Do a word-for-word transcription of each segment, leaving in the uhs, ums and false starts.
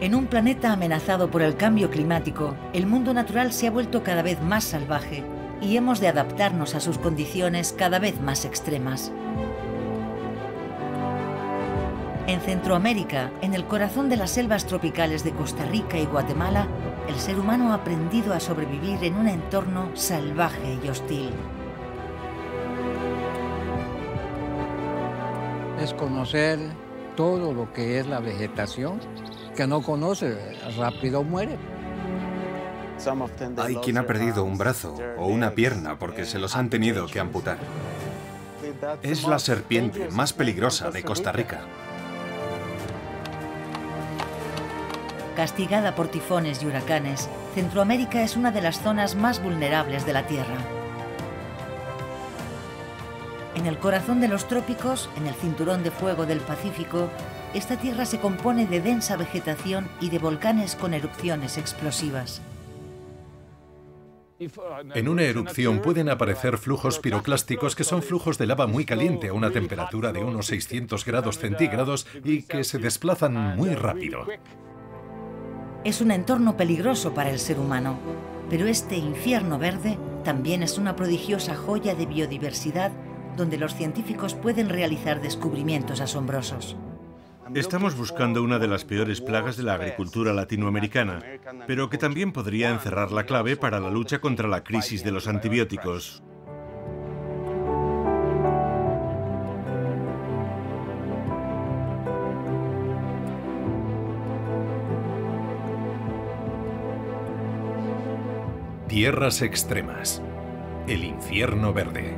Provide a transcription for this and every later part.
En un planeta amenazado por el cambio climático, el mundo natural se ha vuelto cada vez más salvaje y hemos de adaptarnos a sus condiciones cada vez más extremas. En Centroamérica, en el corazón de las selvas tropicales de Costa Rica y Guatemala, el ser humano ha aprendido a sobrevivir en un entorno salvaje y hostil. Es conocer todo lo que es la vegetación. Que no conoce, rápido muere. Hay quien ha perdido un brazo o una pierna porque se los han tenido que amputar. Es la serpiente más peligrosa de Costa Rica. Castigada por tifones y huracanes, Centroamérica es una de las zonas más vulnerables de la Tierra. En el corazón de los trópicos, en el cinturón de fuego del Pacífico, esta tierra se compone de densa vegetación y de volcanes con erupciones explosivas. En una erupción pueden aparecer flujos piroclásticos que son flujos de lava muy caliente a una temperatura de unos seiscientos grados centígrados y que se desplazan muy rápido. Es un entorno peligroso para el ser humano, pero este infierno verde también es una prodigiosa joya de biodiversidad donde los científicos pueden realizar descubrimientos asombrosos. Estamos buscando una de las peores plagas de la agricultura latinoamericana, pero que también podría encerrar la clave para la lucha contra la crisis de los antibióticos. Tierras extremas. El infierno verde.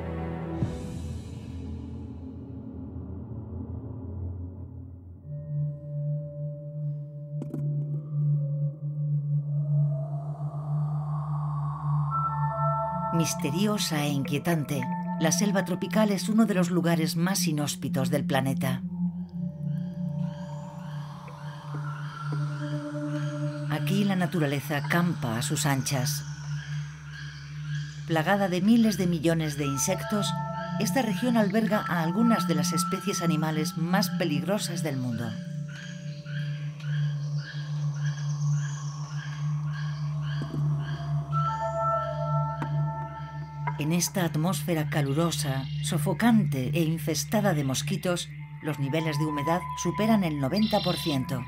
Misteriosa e inquietante, la selva tropical es uno de los lugares más inhóspitos del planeta. Aquí la naturaleza campa a sus anchas. Plagada de miles de millones de insectos, esta región alberga a algunas de las especies animales más peligrosas del mundo. En esta atmósfera calurosa, sofocante e infestada de mosquitos, los niveles de humedad superan el noventa por ciento.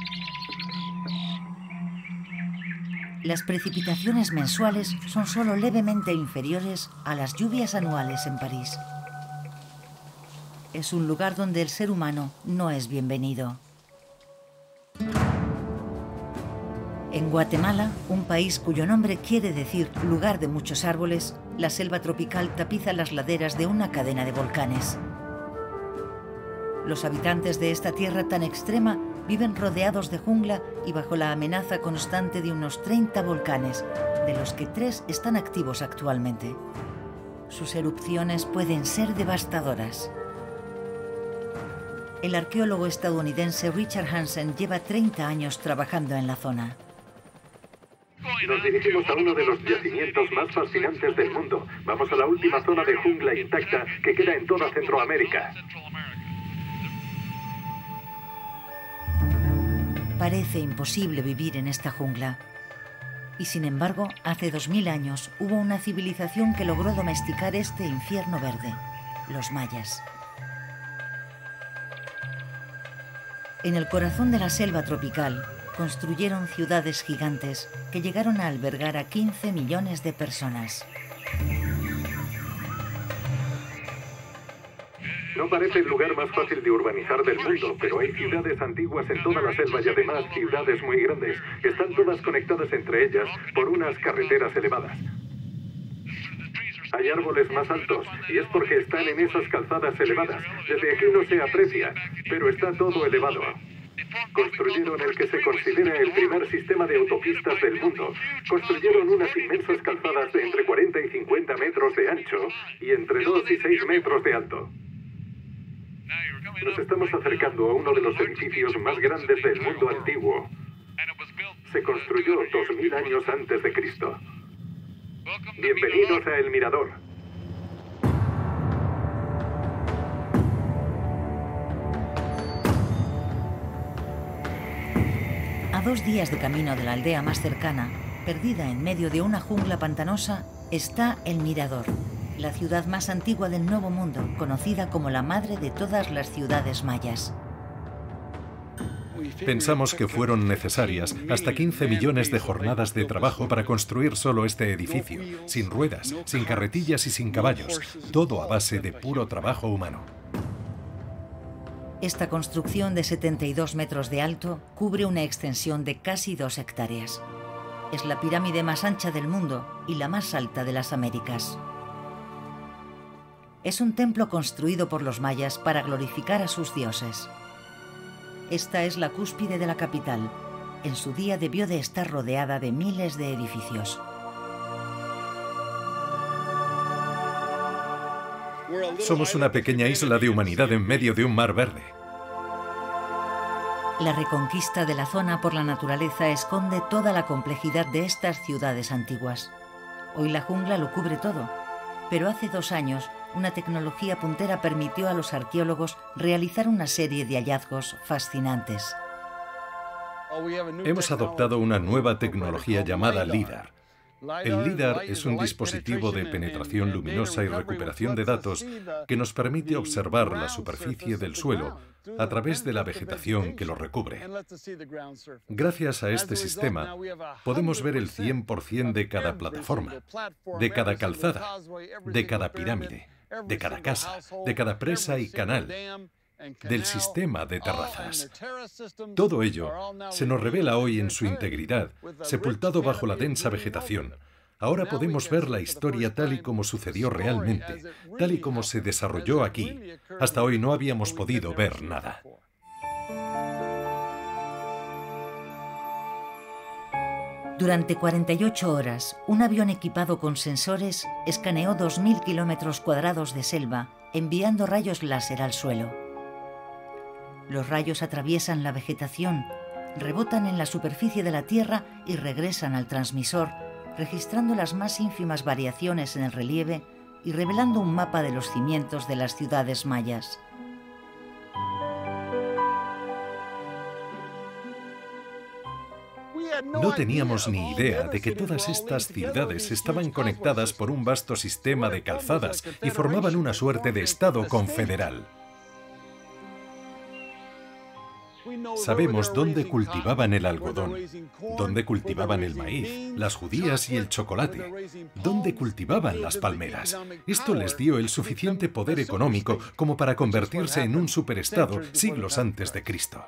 Las precipitaciones mensuales son solo levemente inferiores a las lluvias anuales en París. Es un lugar donde el ser humano no es bienvenido. En Guatemala, un país cuyo nombre quiere decir lugar de muchos árboles, la selva tropical tapiza las laderas de una cadena de volcanes. Los habitantes de esta tierra tan extrema viven rodeados de jungla y bajo la amenaza constante de unos treinta volcanes, de los que tres están activos actualmente. Sus erupciones pueden ser devastadoras. El arqueólogo estadounidense Richard Hansen lleva treinta años trabajando en la zona. Nos dirigimos a uno de los yacimientos más fascinantes del mundo. Vamos a la última zona de jungla intacta que queda en toda Centroamérica. Parece imposible vivir en esta jungla. Y sin embargo, hace dos mil años hubo una civilización que logró domesticar este infierno verde, los mayas. En el corazón de la selva tropical, construyeron ciudades gigantes que llegaron a albergar a quince millones de personas. No parece el lugar más fácil de urbanizar del mundo, pero hay ciudades antiguas en toda la selva y además ciudades muy grandes. Están todas conectadas entre ellas por unas carreteras elevadas. Hay árboles más altos y es porque están en esas calzadas elevadas. Desde aquí no se aprecia, pero está todo elevado. Construyeron el que se considera el primer sistema de autopistas del mundo. Construyeron unas inmensas calzadas de entre cuarenta y cincuenta metros de ancho y entre dos y seis metros de alto. Nos estamos acercando a uno de los edificios más grandes del mundo antiguo. Se construyó dos mil años antes de Cristo. Bienvenidos a El Mirador. A dos días de camino de la aldea más cercana, perdida en medio de una jungla pantanosa, está El Mirador, la ciudad más antigua del Nuevo Mundo, conocida como la madre de todas las ciudades mayas. Pensamos que fueron necesarias hasta quince millones de jornadas de trabajo para construir solo este edificio, sin ruedas, sin carretillas y sin caballos, todo a base de puro trabajo humano. Esta construcción de setenta y dos metros de alto cubre una extensión de casi dos hectáreas. Es la pirámide más ancha del mundo y la más alta de las Américas. Es un templo construido por los mayas para glorificar a sus dioses. Esta es la cúspide de la capital. En su día debió de estar rodeada de miles de edificios. Somos una pequeña isla de humanidad en medio de un mar verde. La reconquista de la zona por la naturaleza esconde toda la complejidad de estas ciudades antiguas. Hoy la jungla lo cubre todo, pero hace dos años una tecnología puntera permitió a los arqueólogos realizar una serie de hallazgos fascinantes. Hemos adoptado una nueva tecnología llamada LIDAR. El LIDAR es un dispositivo de penetración luminosa y recuperación de datos que nos permite observar la superficie del suelo a través de la vegetación que lo recubre. Gracias a este sistema, podemos ver el cien por cien de cada plataforma, de cada calzada, de cada pirámide, de cada casa, de cada presa y canal, del sistema de terrazas. Todo ello se nos revela hoy en su integridad, sepultado bajo la densa vegetación. Ahora podemos ver la historia tal y como sucedió realmente, tal y como se desarrolló aquí. Hasta hoy no habíamos podido ver nada. Durante cuarenta y ocho horas, un avión equipado con sensores escaneó dos mil kilómetros cuadrados de selva, enviando rayos láser al suelo. Los rayos atraviesan la vegetación, rebotan en la superficie de la Tierra y regresan al transmisor, registrando las más ínfimas variaciones en el relieve y revelando un mapa de los cimientos de las ciudades mayas. No teníamos ni idea de que todas estas ciudades estaban conectadas por un vasto sistema de calzadas y formaban una suerte de estado confederal. Sabemos dónde cultivaban el algodón, dónde cultivaban el maíz, las judías y el chocolate, dónde cultivaban las palmeras. Esto les dio el suficiente poder económico como para convertirse en un superestado siglos antes de Cristo.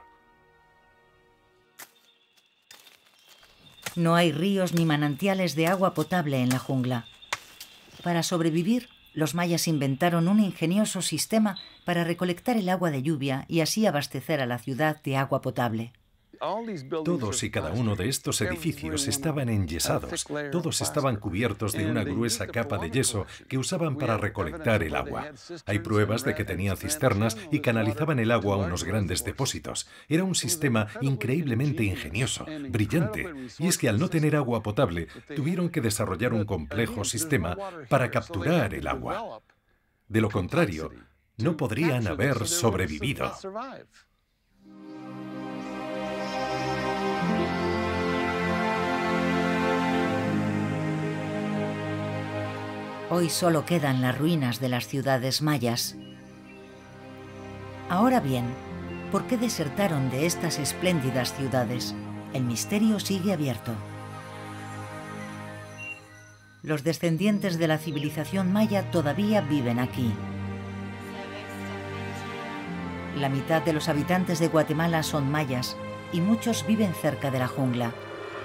No hay ríos ni manantiales de agua potable en la jungla. Para sobrevivir, los mayas inventaron un ingenioso sistema para recolectar el agua de lluvia y así abastecer a la ciudad de agua potable. Todos y cada uno de estos edificios estaban enyesados, todos estaban cubiertos de una gruesa capa de yeso que usaban para recolectar el agua. Hay pruebas de que tenían cisternas y canalizaban el agua a unos grandes depósitos. Era un sistema increíblemente ingenioso, brillante, y es que al no tener agua potable, tuvieron que desarrollar un complejo sistema para capturar el agua. De lo contrario, no podrían haber sobrevivido. Hoy solo quedan las ruinas de las ciudades mayas. Ahora bien, ¿por qué desertaron de estas espléndidas ciudades? El misterio sigue abierto. Los descendientes de la civilización maya todavía viven aquí. La mitad de los habitantes de Guatemala son mayas y muchos viven cerca de la jungla.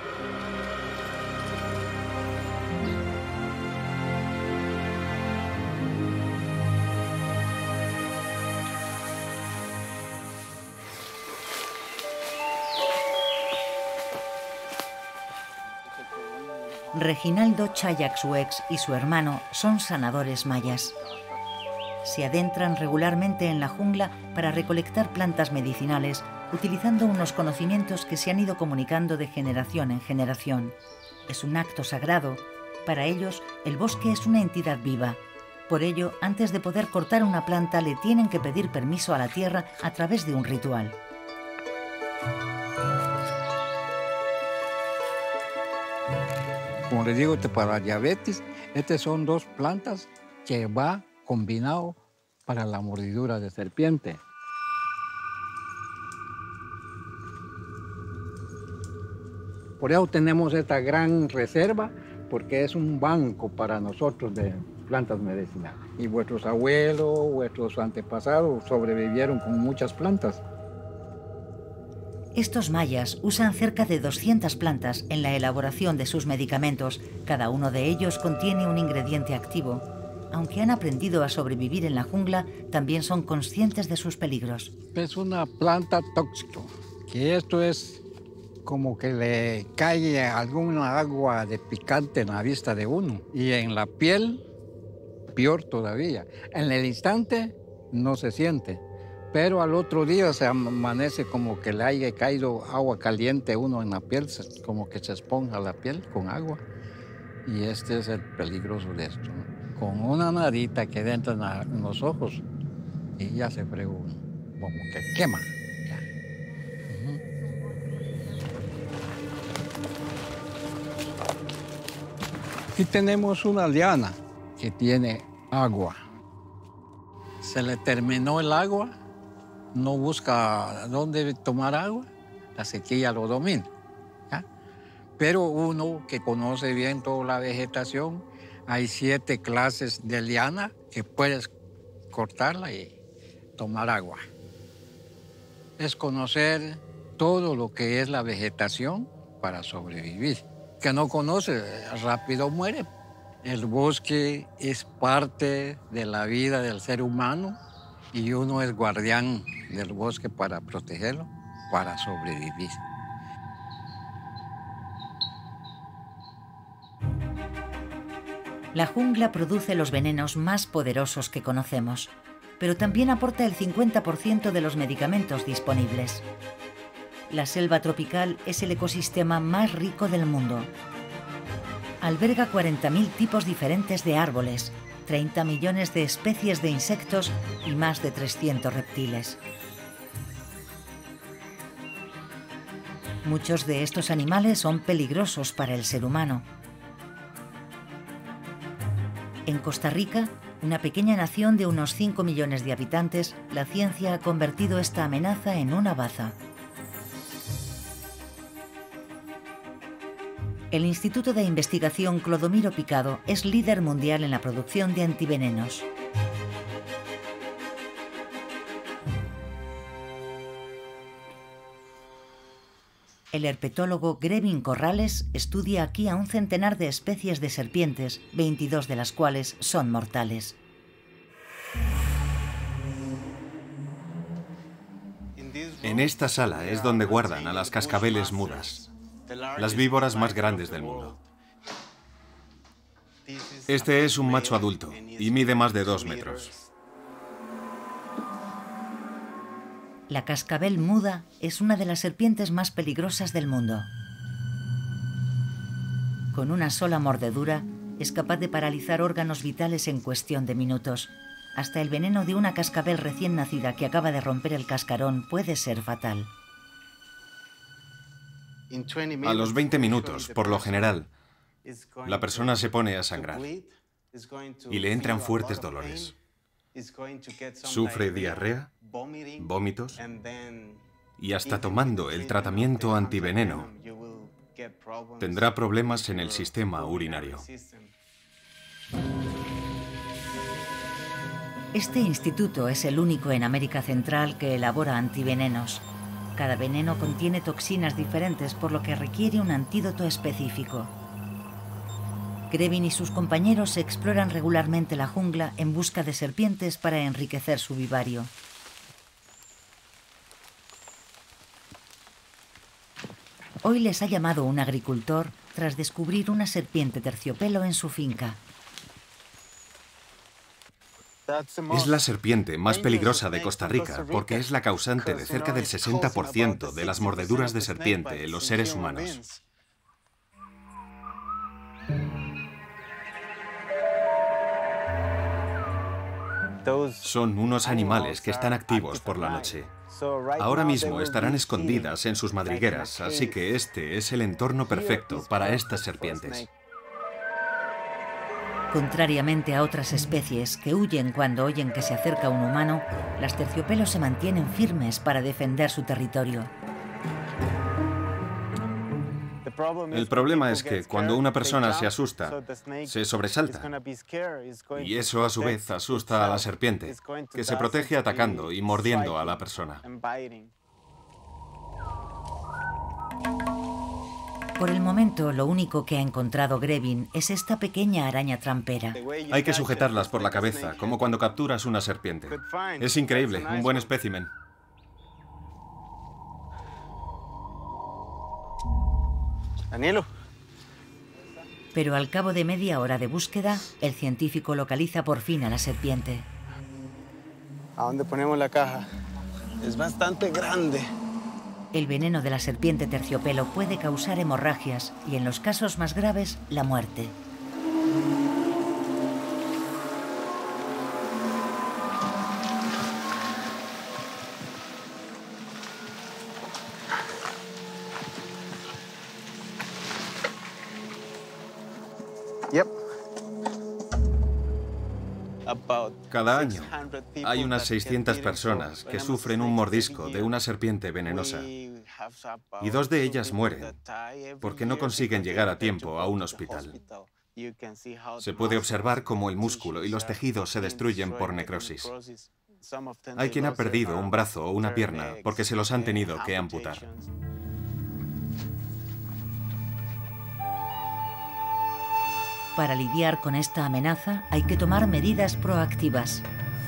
Reginaldo Chayaxuex y su hermano son sanadores mayas. Se adentran regularmente en la jungla para recolectar plantas medicinales, utilizando unos conocimientos que se han ido comunicando de generación en generación. Es un acto sagrado. Para ellos, el bosque es una entidad viva. Por ello, antes de poder cortar una planta, le tienen que pedir permiso a la tierra a través de un ritual. Como les digo, este para la diabetes, estas son dos plantas que va combinado para la mordidura de serpiente. Por eso tenemos esta gran reserva, porque es un banco para nosotros de plantas medicinales. Y vuestros abuelos, vuestros antepasados sobrevivieron con muchas plantas. Estos mayas usan cerca de doscientas plantas en la elaboración de sus medicamentos. Cada uno de ellos contiene un ingrediente activo. Aunque han aprendido a sobrevivir en la jungla, también son conscientes de sus peligros. Es una planta tóxica, que esto es como que le cae alguna agua de picante en la vista de uno. Y en la piel, peor todavía. En el instante no se siente, pero al otro día se amanece como que le haya caído agua caliente uno en la piel, como que se esponja la piel con agua. Y este es el peligroso de esto, ¿no? Con una narita que entra en, la, en los ojos y ya se fregó, como que quema. Ya. Uh-huh. Aquí tenemos una liana que tiene agua. Se le terminó el agua, no busca dónde tomar agua, la sequía lo domina. ¿Ya? Pero uno que conoce bien toda la vegetación, hay siete clases de liana que puedes cortarla y tomar agua. Es conocer todo lo que es la vegetación para sobrevivir. Que no conoce, rápido muere. El bosque es parte de la vida del ser humano y uno es guardián del bosque para protegerlo, para sobrevivir. La jungla produce los venenos más poderosos que conocemos, pero también aporta el cincuenta por ciento de los medicamentos disponibles. La selva tropical es el ecosistema más rico del mundo. Alberga cuarenta mil tipos diferentes de árboles, treinta millones de especies de insectos y más de trescientos reptiles. Muchos de estos animales son peligrosos para el ser humano. En Costa Rica, una pequeña nación de unos cinco millones de habitantes, la ciencia ha convertido esta amenaza en una baza. El Instituto de Investigación Clodomiro Picado es líder mundial en la producción de antivenenos. El herpetólogo Grevin Corrales estudia aquí a un centenar de especies de serpientes, veintidós de las cuales son mortales. En esta sala es donde guardan a las cascabeles mudas, las víboras más grandes del mundo. Este es un macho adulto y mide más de dos metros. La cascabel muda es una de las serpientes más peligrosas del mundo. Con una sola mordedura, es capaz de paralizar órganos vitales en cuestión de minutos. Hasta el veneno de una cascabel recién nacida que acaba de romper el cascarón puede ser fatal. A los veinte minutos, por lo general, la persona se pone a sangrar y le entran fuertes dolores. Sufre diarrea, vómitos y hasta tomando el tratamiento antiveneno tendrá problemas en el sistema urinario. Este instituto es el único en América Central que elabora antivenenos. Cada veneno contiene toxinas diferentes, por lo que requiere un antídoto específico. Grevin y sus compañeros exploran regularmente la jungla en busca de serpientes para enriquecer su vivario. Hoy les ha llamado un agricultor tras descubrir una serpiente terciopelo en su finca. Es la serpiente más peligrosa de Costa Rica porque es la causante de cerca del sesenta por ciento de las mordeduras de serpiente en los seres humanos. Son unos animales que están activos por la noche. Ahora mismo estarán escondidas en sus madrigueras, así que este es el entorno perfecto para estas serpientes. Contrariamente a otras especies que huyen cuando oyen que se acerca un humano, las terciopelos se mantienen firmes para defender su territorio. El problema es que cuando una persona se asusta, se sobresalta. Y eso a su vez asusta a la serpiente, que se protege atacando y mordiendo a la persona. Por el momento, lo único que ha encontrado Grevin es esta pequeña araña trampera. Hay que sujetarlas por la cabeza, como cuando capturas una serpiente. Es increíble, un buen espécimen. Danilo. Pero al cabo de media hora de búsqueda, el científico localiza por fin a la serpiente. ¿A dónde ponemos la caja? Es bastante grande. El veneno de la serpiente terciopelo puede causar hemorragias y, en los casos más graves, la muerte. Cada año hay unas seiscientas personas que sufren un mordisco de una serpiente venenosa y dos de ellas mueren porque no consiguen llegar a tiempo a un hospital. Se puede observar cómo el músculo y los tejidos se destruyen por necrosis. Hay quien ha perdido un brazo o una pierna porque se los han tenido que amputar. Para lidiar con esta amenaza hay que tomar medidas proactivas.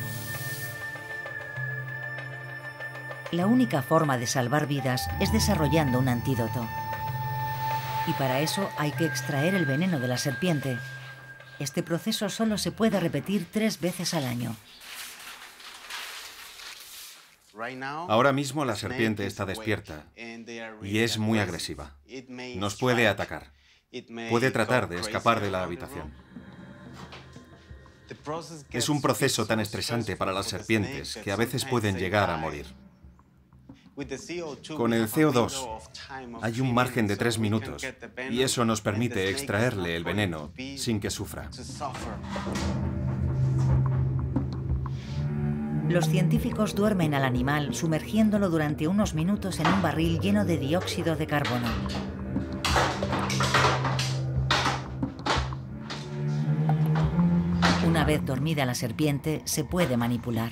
La única forma de salvar vidas es desarrollando un antídoto. Y para eso hay que extraer el veneno de la serpiente. Este proceso solo se puede repetir tres veces al año. Ahora mismo la serpiente está despierta y es muy agresiva. Nos puede atacar. Puede tratar de escapar de la habitación. Es un proceso tan estresante para las serpientes que a veces pueden llegar a morir. Con el C O dos hay un margen de tres minutos y eso nos permite extraerle el veneno sin que sufra. Los científicos duermen al animal sumergiéndolo durante unos minutos en un barril lleno de dióxido de carbono. Una vez dormida la serpiente, se puede manipular.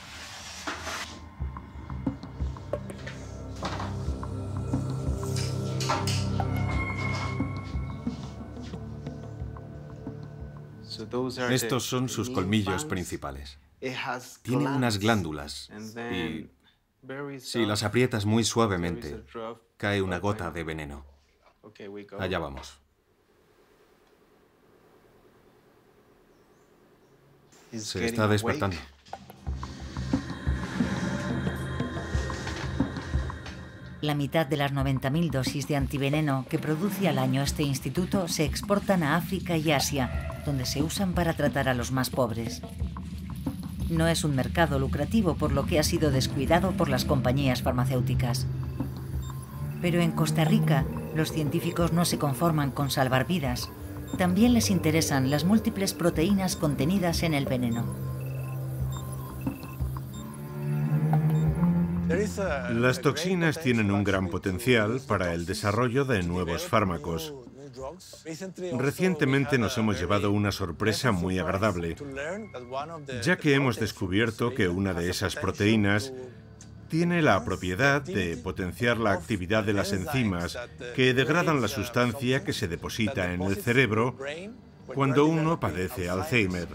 Estos son sus colmillos principales. Tiene unas glándulas y, si las aprietas muy suavemente, cae una gota de veneno. Allá vamos. Se está despertando. La mitad de las noventa mil dosis de antiveneno que produce al año este instituto se exportan a África y Asia, donde se usan para tratar a los más pobres. No es un mercado lucrativo, por lo que ha sido descuidado por las compañías farmacéuticas. Pero en Costa Rica, los científicos no se conforman con salvar vidas. También les interesan las múltiples proteínas contenidas en el veneno. Las toxinas tienen un gran potencial para el desarrollo de nuevos fármacos. Recientemente nos hemos llevado una sorpresa muy agradable, ya que hemos descubierto que una de esas proteínas tiene la propiedad de potenciar la actividad de las enzimas que degradan la sustancia que se deposita en el cerebro cuando uno padece Alzheimer.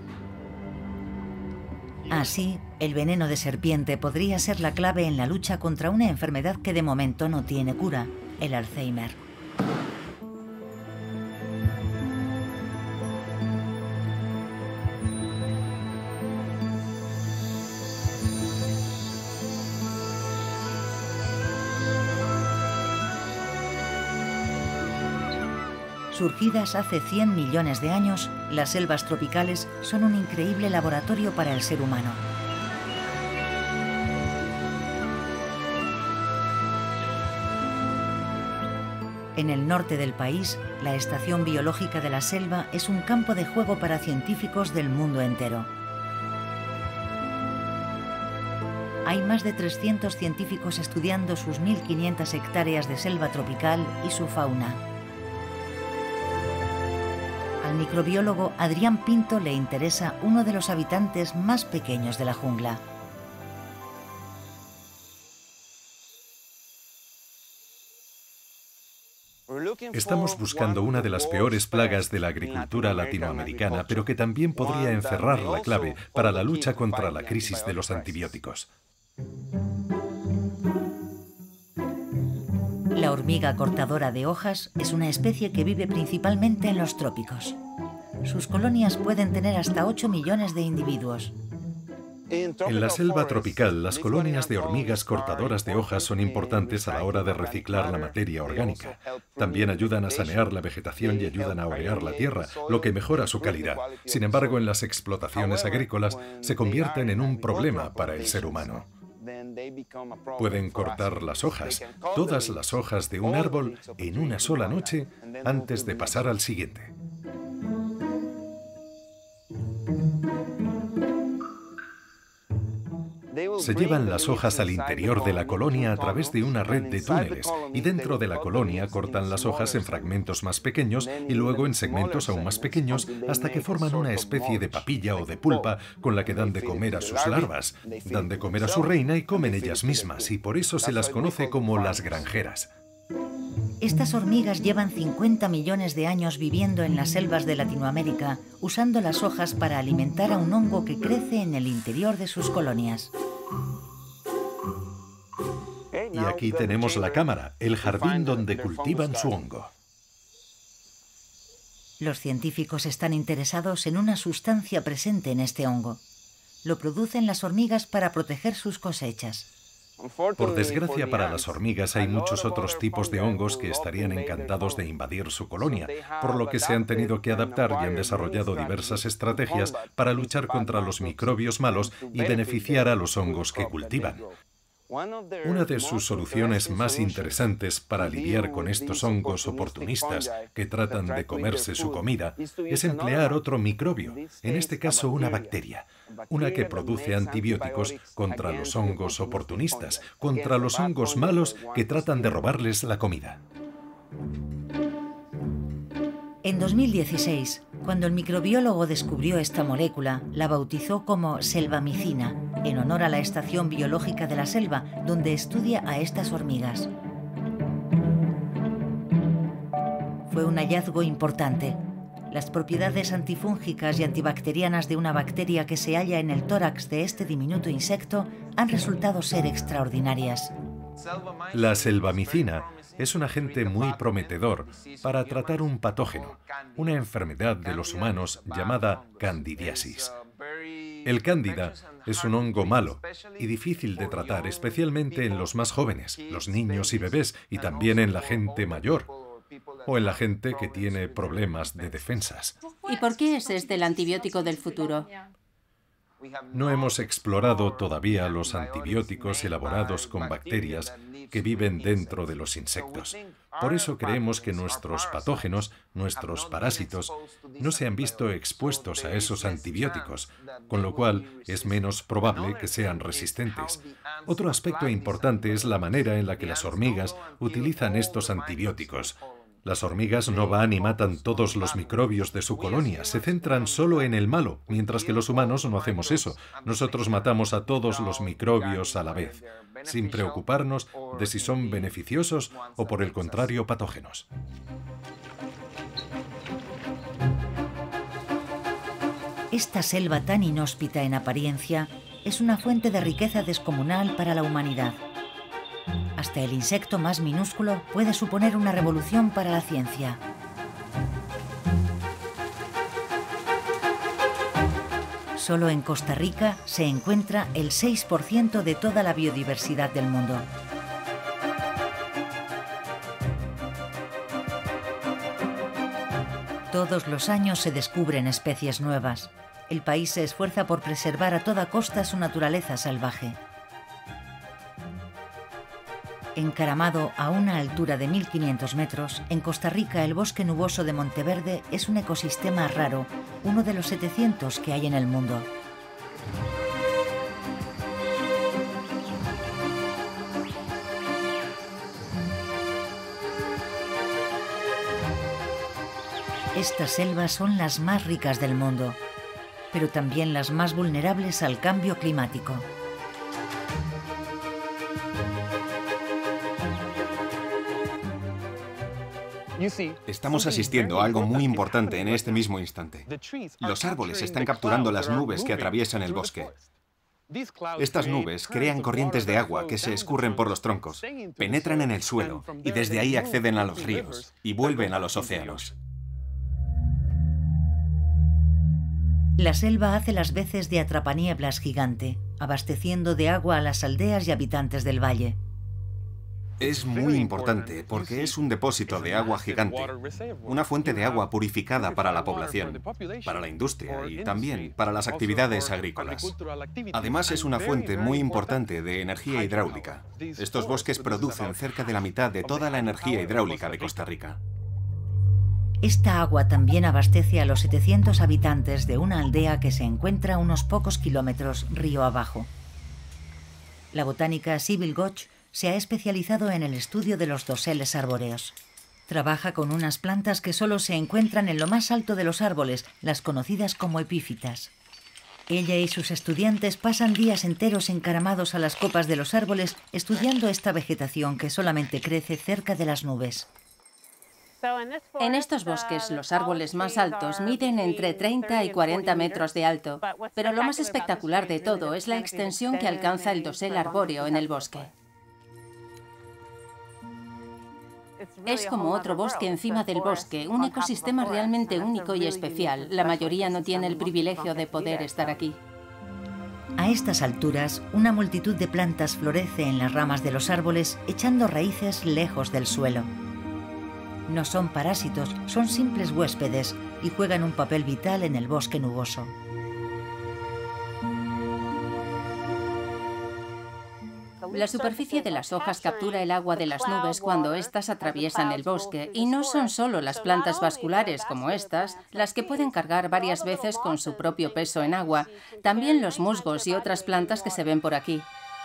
Así, el veneno de serpiente podría ser la clave en la lucha contra una enfermedad que de momento no tiene cura, el Alzheimer. Surgidas hace cien millones de años, las selvas tropicales son un increíble laboratorio para el ser humano. En el norte del país, la Estación Biológica de la Selva es un campo de juego para científicos del mundo entero. Hay más de trescientos científicos estudiando sus mil quinientas hectáreas de selva tropical y su fauna. Al microbiólogo Adrián Pinto le interesa uno de los habitantes más pequeños de la jungla. Estamos buscando una de las peores plagas de la agricultura latinoamericana, pero que también podría encerrar la clave para la lucha contra la crisis de los antibióticos. La hormiga cortadora de hojas es una especie que vive principalmente en los trópicos. Sus colonias pueden tener hasta ocho millones de individuos. En la selva tropical, las colonias de hormigas cortadoras de hojas son importantes a la hora de reciclar la materia orgánica. También ayudan a sanear la vegetación y ayudan a orear la tierra, lo que mejora su calidad. Sin embargo, en las explotaciones agrícolas se convierten en un problema para el ser humano. Pueden cortar las hojas, todas las hojas de un árbol, en una sola noche antes de pasar al siguiente. Se llevan las hojas al interior de la colonia a través de una red de túneles y dentro de la colonia cortan las hojas en fragmentos más pequeños y luego en segmentos aún más pequeños hasta que forman una especie de papilla o de pulpa con la que dan de comer a sus larvas, dan de comer a su reina y comen ellas mismas, y por eso se las conoce como las granjeras. Estas hormigas llevan cincuenta millones de años viviendo en las selvas de Latinoamérica, usando las hojas para alimentar a un hongo que crece en el interior de sus colonias. Y aquí tenemos la cámara, el jardín donde cultivan su hongo. Los científicos están interesados en una sustancia presente en este hongo. Lo producen las hormigas para proteger sus cosechas. Por desgracia para las hormigas hay muchos otros tipos de hongos que estarían encantados de invadir su colonia, por lo que se han tenido que adaptar y han desarrollado diversas estrategias para luchar contra los microbios malos y beneficiar a los hongos que cultivan. Una de sus soluciones más interesantes para lidiar con estos hongos oportunistas que tratan de comerse su comida es emplear otro microbio, en este caso una bacteria, una que produce antibióticos contra los hongos oportunistas, contra los hongos malos que tratan de robarles la comida. En dos mil dieciséis, cuando el microbiólogo descubrió esta molécula, la bautizó como selvamicina, en honor a la Estación Biológica de la Selva, donde estudia a estas hormigas. Fue un hallazgo importante. Las propiedades antifúngicas y antibacterianas de una bacteria que se halla en el tórax de este diminuto insecto han resultado ser extraordinarias. La selvamicina es un agente muy prometedor para tratar un patógeno, una enfermedad de los humanos llamada candidiasis. El cándida es un hongo malo y difícil de tratar, especialmente en los más jóvenes, los niños y bebés, y también en la gente mayor, o en la gente que tiene problemas de defensas. ¿Y por qué es este el antibiótico del futuro? No hemos explorado todavía los antibióticos elaborados con bacterias que viven dentro de los insectos. Por eso creemos que nuestros patógenos, nuestros parásitos, no se han visto expuestos a esos antibióticos, con lo cual es menos probable que sean resistentes. Otro aspecto importante es la manera en la que las hormigas utilizan estos antibióticos. Las hormigas no van y matan todos los microbios de su colonia, se centran solo en el malo, mientras que los humanos no hacemos eso. Nosotros matamos a todos los microbios a la vez, sin preocuparnos de si son beneficiosos o, por el contrario, patógenos. Esta selva tan inhóspita en apariencia es una fuente de riqueza descomunal para la humanidad. Hasta el insecto más minúsculo puede suponer una revolución para la ciencia. Solo en Costa Rica se encuentra el seis por ciento de toda la biodiversidad del mundo. Todos los años se descubren especies nuevas. El país se esfuerza por preservar a toda costa su naturaleza salvaje. Encaramado a una altura de mil quinientos metros, en Costa Rica el bosque nuboso de Monteverde es un ecosistema raro, uno de los setecientos que hay en el mundo. Estas selvas son las más ricas del mundo, pero también las más vulnerables al cambio climático. Estamos asistiendo a algo muy importante en este mismo instante. Los árboles están capturando las nubes que atraviesan el bosque. Estas nubes crean corrientes de agua que se escurren por los troncos, penetran en el suelo y desde ahí acceden a los ríos y vuelven a los océanos. La selva hace las veces de atrapanieblas gigante, abasteciendo de agua a las aldeas y habitantes del valle. Es muy importante porque es un depósito de agua gigante, una fuente de agua purificada para la población, para la industria y también para las actividades agrícolas. Además, es una fuente muy importante de energía hidráulica. Estos bosques producen cerca de la mitad de toda la energía hidráulica de Costa Rica. Esta agua también abastece a los setecientos habitantes de una aldea que se encuentra a unos pocos kilómetros río abajo. La botánica Sybil Gotch se ha especializado en el estudio de los doseles arbóreos. Trabaja con unas plantas que solo se encuentran en lo más alto de los árboles, las conocidas como epífitas. Ella y sus estudiantes pasan días enteros encaramados a las copas de los árboles estudiando esta vegetación que solamente crece cerca de las nubes. En estos bosques, los árboles más altos miden entre treinta y cuarenta metros de alto, pero lo más espectacular de todo es la extensión que alcanza el dosel arbóreo en el bosque. Es como otro bosque encima del bosque, un ecosistema realmente único y especial. La mayoría no tiene el privilegio de poder estar aquí. A estas alturas, una multitud de plantas florece en las ramas de los árboles, echando raíces lejos del suelo. No son parásitos, son simples huéspedes y juegan un papel vital en el bosque nuboso. La superficie de las hojas captura el agua de las nubes cuando éstas atraviesan el bosque, y no son solo las plantas vasculares como estas las que pueden cargar varias veces con su propio peso en agua, también los musgos y otras plantas que se ven por aquí.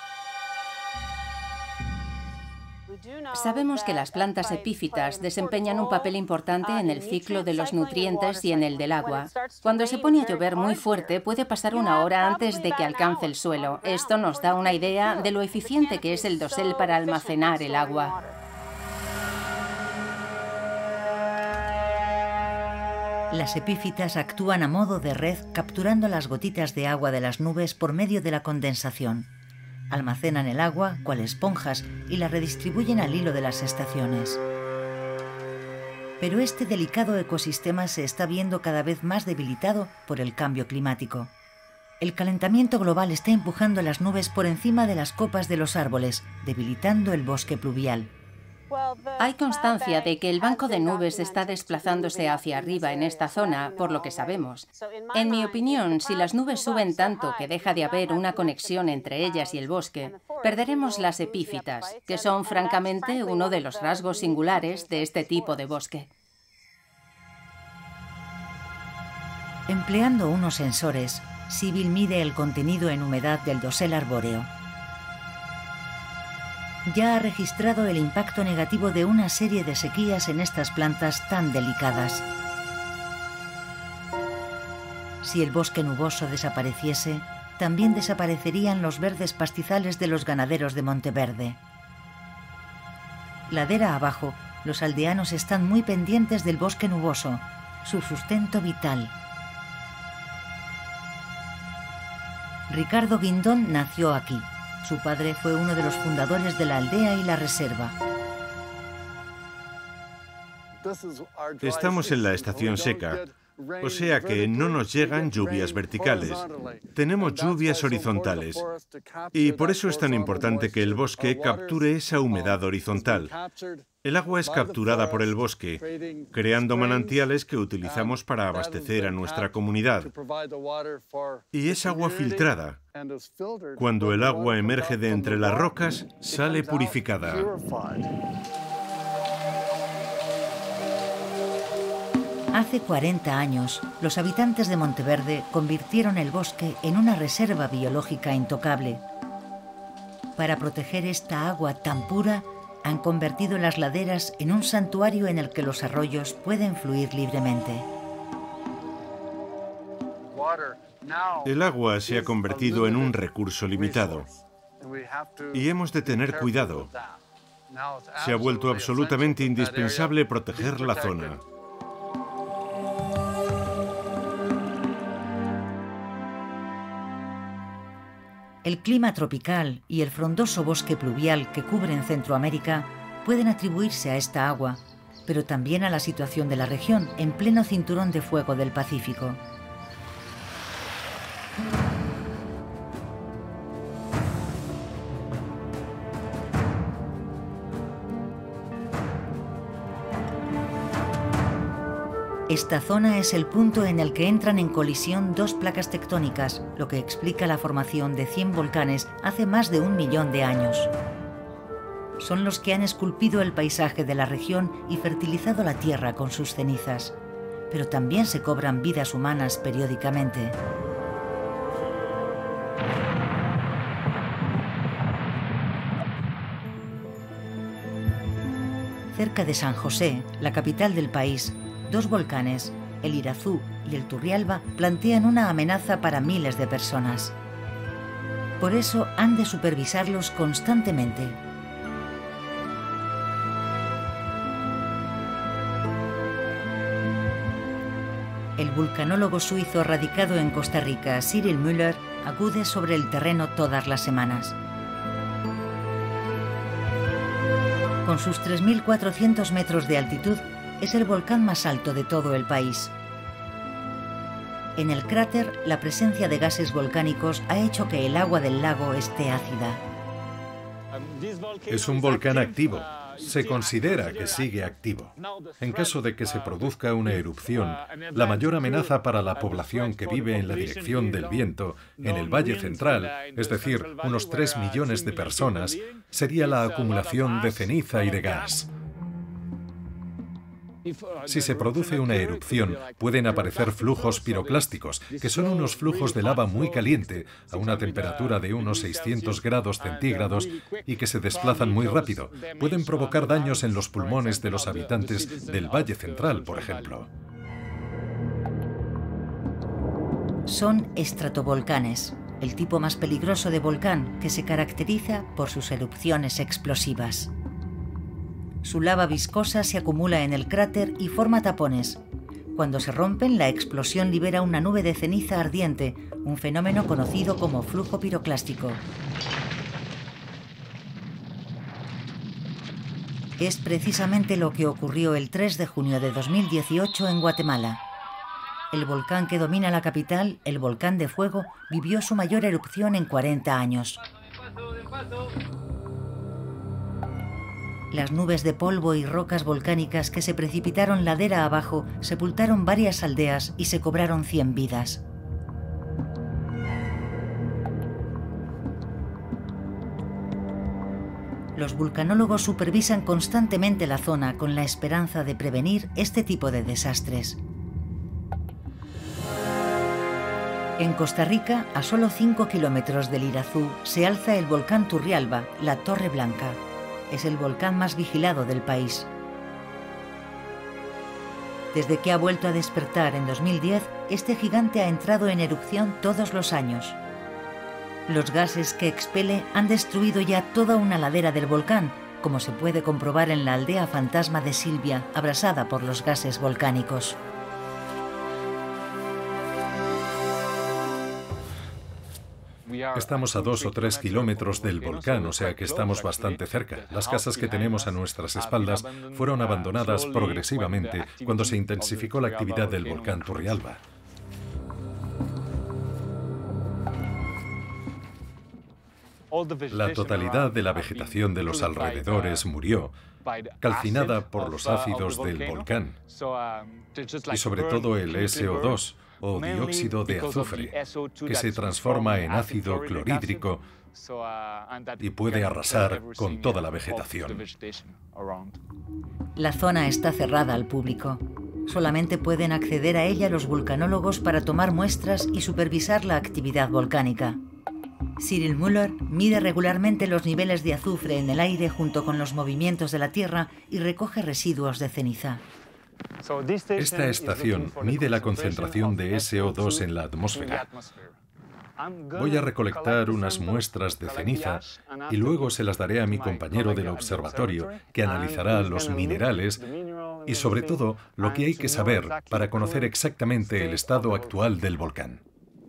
Sabemos que las plantas epífitas desempeñan un papel importante en el ciclo de los nutrientes y en el del agua. Cuando se pone a llover muy fuerte, puede pasar una hora antes de que alcance el suelo. Esto nos da una idea de lo eficiente que es el dosel para almacenar el agua. Las epífitas actúan a modo de red, capturando las gotitas de agua de las nubes por medio de la condensación. Almacenan el agua, cual esponjas, y la redistribuyen al hilo de las estaciones. Pero este delicado ecosistema se está viendo cada vez más debilitado por el cambio climático. El calentamiento global está empujando las nubes por encima de las copas de los árboles, debilitando el bosque pluvial. Hay constancia de que el banco de nubes está desplazándose hacia arriba en esta zona, por lo que sabemos. En mi opinión, si las nubes suben tanto que deja de haber una conexión entre ellas y el bosque, perderemos las epífitas, que son francamente uno de los rasgos singulares de este tipo de bosque. Empleando unos sensores, Sybil mide el contenido en humedad del dosel arbóreo. Ya ha registrado el impacto negativo de una serie de sequías en estas plantas tan delicadas. Si el bosque nuboso desapareciese, también desaparecerían los verdes pastizales de los ganaderos de Monteverde. Ladera abajo, los aldeanos están muy pendientes del bosque nuboso, su sustento vital. Ricardo Guindón nació aquí. Su padre fue uno de los fundadores de la aldea y la reserva. Estamos en la estación seca, o sea que no nos llegan lluvias verticales. Tenemos lluvias horizontales. Y por eso es tan importante que el bosque capture esa humedad horizontal. El agua es capturada por el bosque, creando manantiales que utilizamos para abastecer a nuestra comunidad. Y es agua filtrada. Cuando el agua emerge de entre las rocas, sale purificada. Hace cuarenta años, los habitantes de Monteverde convirtieron el bosque en una reserva biológica intocable. Para proteger esta agua tan pura, han convertido las laderas en un santuario en el que los arroyos pueden fluir libremente. El agua se ha convertido en un recurso limitado y hemos de tener cuidado. Se ha vuelto absolutamente indispensable proteger la zona. El clima tropical y el frondoso bosque pluvial que cubren Centroamérica pueden atribuirse a esta agua, pero también a la situación de la región en pleno cinturón de fuego del Pacífico. Esta zona es el punto en el que entran en colisión dos placas tectónicas, lo que explica la formación de cien volcanes hace más de un millón de años. Son los que han esculpido el paisaje de la región y fertilizado la tierra con sus cenizas, pero también se cobran vidas humanas periódicamente. Cerca de San José, la capital del país, dos volcanes, el Irazú y el Turrialba, plantean una amenaza para miles de personas. Por eso han de supervisarlos constantemente. El vulcanólogo suizo radicado en Costa Rica, Cyril Müller, acude sobre el terreno todas las semanas. Con sus tres mil cuatrocientos metros de altitud, es el volcán más alto de todo el país. En el cráter, la presencia de gases volcánicos ha hecho que el agua del lago esté ácida. Es un volcán activo. Se considera que sigue activo. En caso de que se produzca una erupción, la mayor amenaza para la población que vive en la dirección del viento, en el Valle Central, es decir, unos tres millones de personas, sería la acumulación de ceniza y de gas. Si se produce una erupción, pueden aparecer flujos piroclásticos, que son unos flujos de lava muy caliente, a una temperatura de unos seiscientos grados centígrados, y que se desplazan muy rápido. Pueden provocar daños en los pulmones de los habitantes del Valle Central, por ejemplo. Son estratovolcanes, el tipo más peligroso de volcán que se caracteriza por sus erupciones explosivas. Su lava viscosa se acumula en el cráter y forma tapones. Cuando se rompen, la explosión libera una nube de ceniza ardiente, un fenómeno conocido como flujo piroclástico. Es precisamente lo que ocurrió el tres de junio de dos mil dieciocho en Guatemala. El volcán que domina la capital, el Volcán de Fuego, vivió su mayor erupción en cuarenta años. Las nubes de polvo y rocas volcánicas que se precipitaron ladera abajo sepultaron varias aldeas y se cobraron cien vidas. Los vulcanólogos supervisan constantemente la zona con la esperanza de prevenir este tipo de desastres. En Costa Rica, a solo cinco kilómetros del Irazú, se alza el volcán Turrialba, la Torre Blanca. Es el volcán más vigilado del país. Desde que ha vuelto a despertar en dos mil diez, este gigante ha entrado en erupción todos los años. Los gases que expele han destruido ya toda una ladera del volcán, como se puede comprobar en la aldea fantasma de Silvia, abrasada por los gases volcánicos. Estamos a dos o tres kilómetros del volcán, o sea que estamos bastante cerca. Las casas que tenemos a nuestras espaldas fueron abandonadas progresivamente cuando se intensificó la actividad del volcán Turrialba. La totalidad de la vegetación de los alrededores murió, calcinada por los ácidos del volcán y sobre todo el ese o dos, o dióxido de azufre, que se transforma en ácido clorhídrico y puede arrasar con toda la vegetación. La zona está cerrada al público. Solamente pueden acceder a ella los vulcanólogos para tomar muestras y supervisar la actividad volcánica. Cyril Müller mide regularmente los niveles de azufre en el aire junto con los movimientos de la Tierra y recoge residuos de ceniza. Esta estación mide la concentración de ese o dos en la atmósfera. Voy a recolectar unas muestras de ceniza y luego se las daré a mi compañero del observatorio, que analizará los minerales y sobre todo lo que hay que saber para conocer exactamente el estado actual del volcán.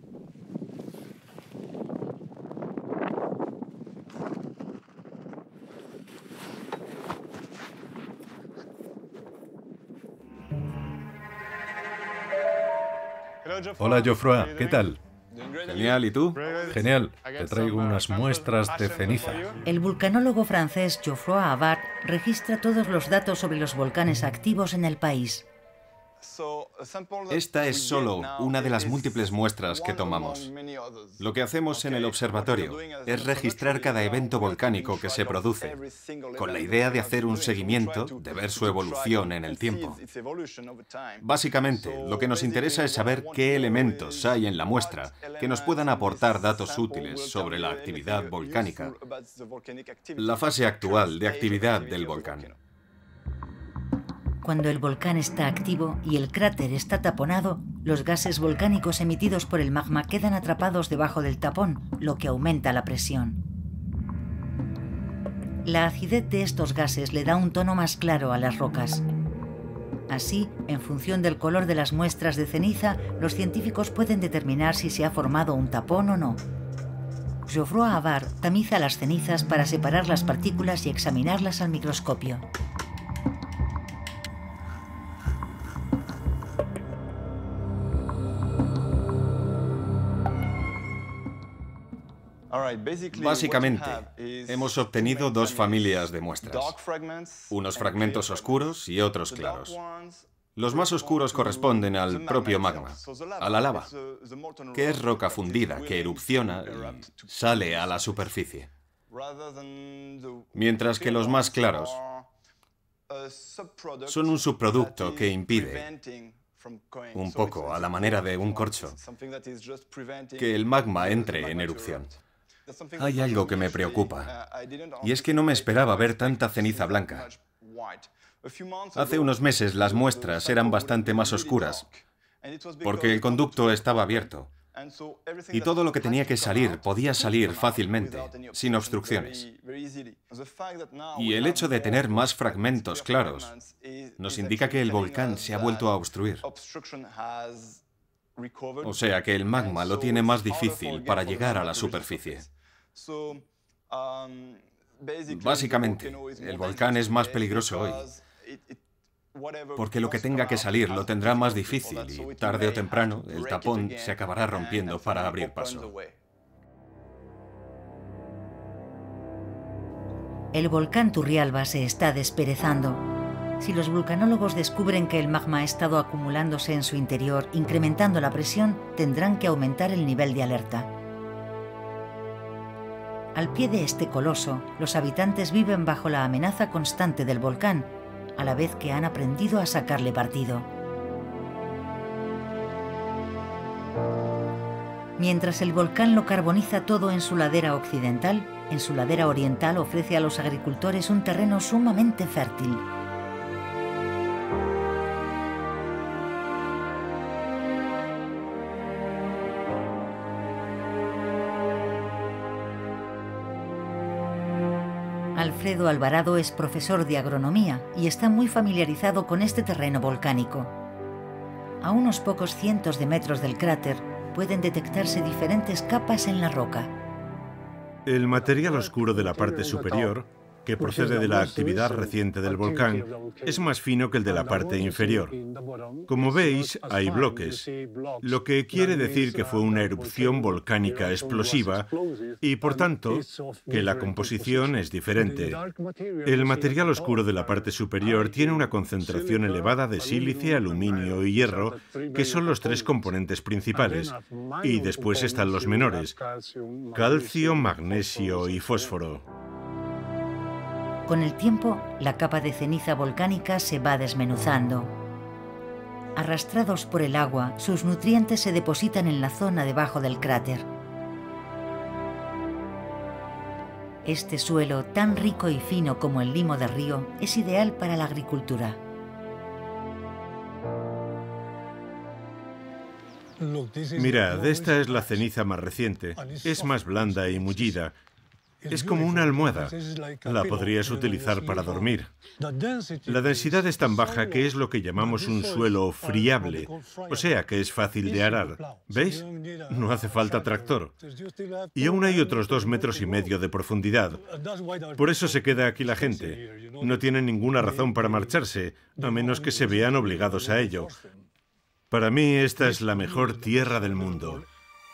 Hola, Geoffroy, ¿qué tal? Genial, ¿y tú? Genial, te traigo unas muestras de ceniza. El vulcanólogo francés Geoffroy Havard registra todos los datos sobre los volcanes activos en el país. Esta es solo una de las múltiples muestras que tomamos. Lo que hacemos en el observatorio es registrar cada evento volcánico que se produce, con la idea de hacer un seguimiento, de ver su evolución en el tiempo. Básicamente, lo que nos interesa es saber qué elementos hay en la muestra que nos puedan aportar datos útiles sobre la actividad volcánica, la fase actual de actividad del volcán. Cuando el volcán está activo y el cráter está taponado, los gases volcánicos emitidos por el magma quedan atrapados debajo del tapón, lo que aumenta la presión. La acidez de estos gases le da un tono más claro a las rocas. Así, en función del color de las muestras de ceniza, los científicos pueden determinar si se ha formado un tapón o no. Geoffroy Havard tamiza las cenizas para separar las partículas y examinarlas al microscopio. Básicamente, hemos obtenido dos familias de muestras, unos fragmentos oscuros y otros claros. Los más oscuros corresponden al propio magma, a la lava, que es roca fundida que erupciona y sale a la superficie. Mientras que los más claros son un subproducto que impide, un poco a la manera de un corcho, que el magma entre en erupción. Hay algo que me preocupa, y es que no me esperaba ver tanta ceniza blanca. Hace unos meses las muestras eran bastante más oscuras, porque el conducto estaba abierto, y todo lo que tenía que salir podía salir fácilmente, sin obstrucciones. Y el hecho de tener más fragmentos claros nos indica que el volcán se ha vuelto a obstruir. O sea que el magma lo tiene más difícil para llegar a la superficie. Básicamente, el volcán es más peligroso hoy, porque lo que tenga que salir lo tendrá más difícil y tarde o temprano el tapón se acabará rompiendo para abrir paso. El volcán Turrialba se está desperezando. Si los vulcanólogos descubren que el magma ha estado acumulándose en su interior, incrementando la presión, tendrán que aumentar el nivel de alerta. Al pie de este coloso, los habitantes viven bajo la amenaza constante del volcán, a la vez que han aprendido a sacarle partido. Mientras el volcán lo carboniza todo en su ladera occidental, en su ladera oriental ofrece a los agricultores un terreno sumamente fértil. Alfredo Alvarado es profesor de agronomía y está muy familiarizado con este terreno volcánico. A unos pocos cientos de metros del cráter pueden detectarse diferentes capas en la roca. El material oscuro de la parte superior que procede de la actividad reciente del volcán, es más fino que el de la parte inferior. Como veis, hay bloques, lo que quiere decir que fue una erupción volcánica explosiva y, por tanto, que la composición es diferente. El material oscuro de la parte superior tiene una concentración elevada de sílice, aluminio y hierro, que son los tres componentes principales, y después están los menores: calcio, magnesio y fósforo. Con el tiempo, la capa de ceniza volcánica se va desmenuzando. Arrastrados por el agua, sus nutrientes se depositan en la zona debajo del cráter. Este suelo, tan rico y fino como el limo de río, es ideal para la agricultura. Mirad, esta es la ceniza más reciente. Es más blanda y mullida. Es como una almohada. La podrías utilizar para dormir. La densidad es tan baja que es lo que llamamos un suelo friable, o sea que es fácil de arar. ¿Veis? No hace falta tractor. Y aún hay otros dos metros y medio de profundidad. Por eso se queda aquí la gente. No tienen ninguna razón para marcharse, a menos que se vean obligados a ello. Para mí, esta es la mejor tierra del mundo.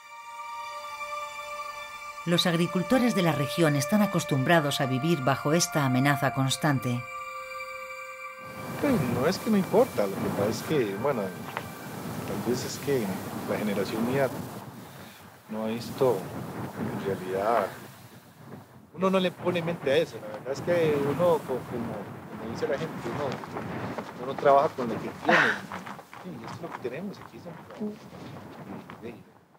Los agricultores de la región están acostumbrados a vivir bajo esta amenaza constante. Pues no es que no importa, lo que pasa es que, bueno, tal vez es que la generación mía no ha visto, en realidad, uno no le pone mente a eso. La verdad es que uno, como, como dice la gente, uno, uno trabaja con lo que tiene. Sí, esto es lo que tenemos aquí. ¿No? Sí, sí.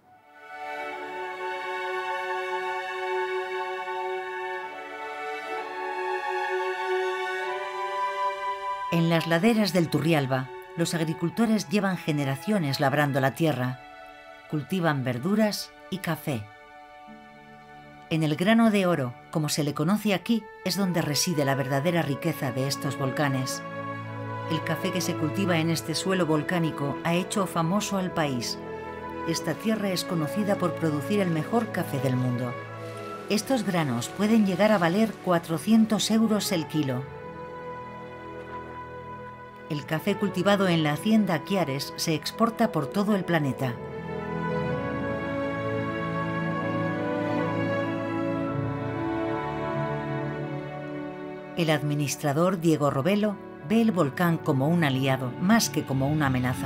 En las laderas del Turrialba, los agricultores llevan generaciones labrando la tierra. Cultivan verduras y café. En el grano de oro, como se le conoce aquí, es donde reside la verdadera riqueza de estos volcanes. El café que se cultiva en este suelo volcánico ha hecho famoso al país. Esta tierra es conocida por producir el mejor café del mundo. Estos granos pueden llegar a valer cuatrocientos euros el kilo. El café cultivado en la hacienda Chiares se exporta por todo el planeta. El administrador Diego Robelo ve el volcán como un aliado, más que como una amenaza.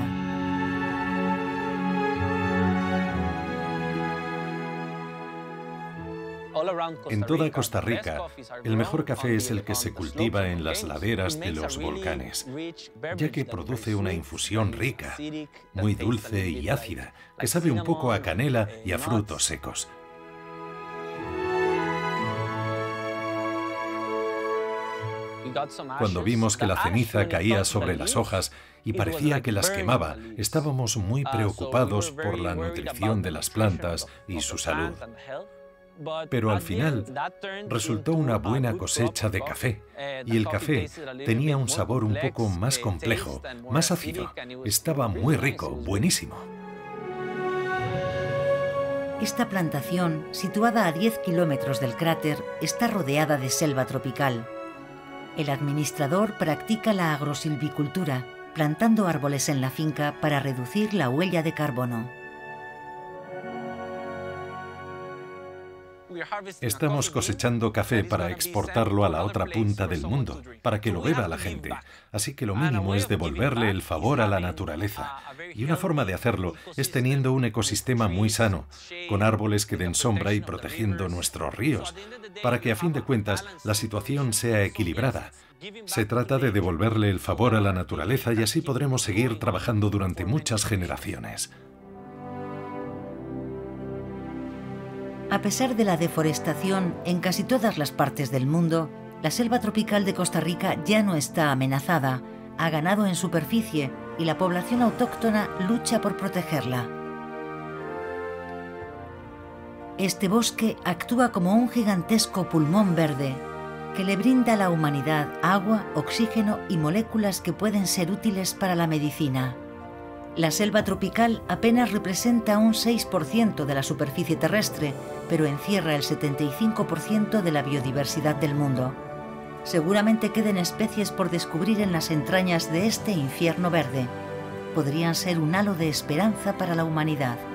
En toda Costa Rica, el mejor café es el que se cultiva en las laderas de los volcanes, ya que produce una infusión rica, muy dulce y ácida, que sabe un poco a canela y a frutos secos. Cuando vimos que la ceniza caía sobre las hojas y parecía que las quemaba, estábamos muy preocupados por la nutrición de las plantas y su salud. Pero al final resultó una buena cosecha de café, y el café tenía un sabor un poco más complejo, más ácido. Estaba muy rico, buenísimo. Esta plantación, situada a diez kilómetros del cráter, está rodeada de selva tropical. El administrador practica la agrosilvicultura, plantando árboles en la finca para reducir la huella de carbono. Estamos cosechando café para exportarlo a la otra punta del mundo, para que lo beba la gente. Así que lo mínimo es devolverle el favor a la naturaleza. Y una forma de hacerlo es teniendo un ecosistema muy sano, con árboles que den sombra y protegiendo nuestros ríos, para que a fin de cuentas la situación sea equilibrada. Se trata de devolverle el favor a la naturaleza y así podremos seguir trabajando durante muchas generaciones. A pesar de la deforestación en casi todas las partes del mundo, la selva tropical de Costa Rica ya no está amenazada, ha ganado en superficie y la población autóctona lucha por protegerla. Este bosque actúa como un gigantesco pulmón verde que le brinda a la humanidad agua, oxígeno y moléculas que pueden ser útiles para la medicina. La selva tropical apenas representa un seis por ciento de la superficie terrestre, pero encierra el setenta y cinco por ciento de la biodiversidad del mundo. Seguramente queden especies por descubrir en las entrañas de este infierno verde. Podrían ser un halo de esperanza para la humanidad.